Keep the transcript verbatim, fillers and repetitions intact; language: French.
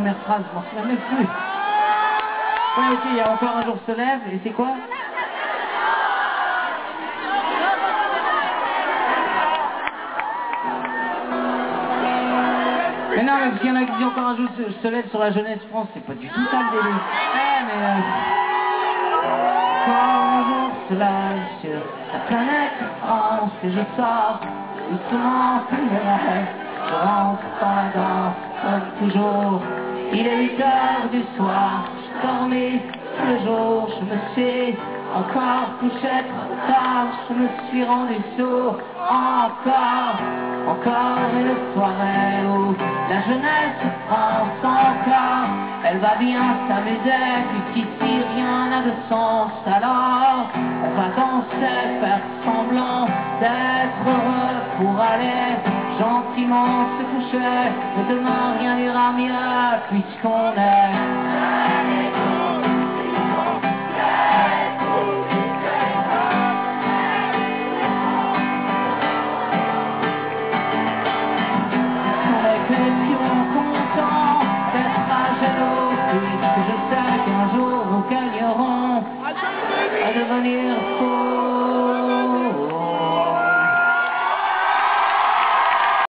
première phrase, je m'en souviens même plus. Ouais, ok, il y a encore un jour se lève, et c'est quoi? Mais non, mais parce qu'il y en a qui disent encore un jour se, se lève sur la jeunesse France, c'est pas du tout ça le délire. Eh, mais... Euh... Quand un jour se lève sur la planète France, et je sors doucement plus mes rêves, je rentre dans la danse, comme toujours. Il est huit heures du soir, je dormais tous les jours, je me suis encore couché trop tard, je me suis rendu sourd, encore, encore une soirée où la jeunesse France encore, elle va bien s'amuser, puisqu'ici rien n'a de sens, alors on va danser, faire semblant d'être heureux pour aller gentiment se coucher, mais demain rien n'ira mieux, puisqu'on est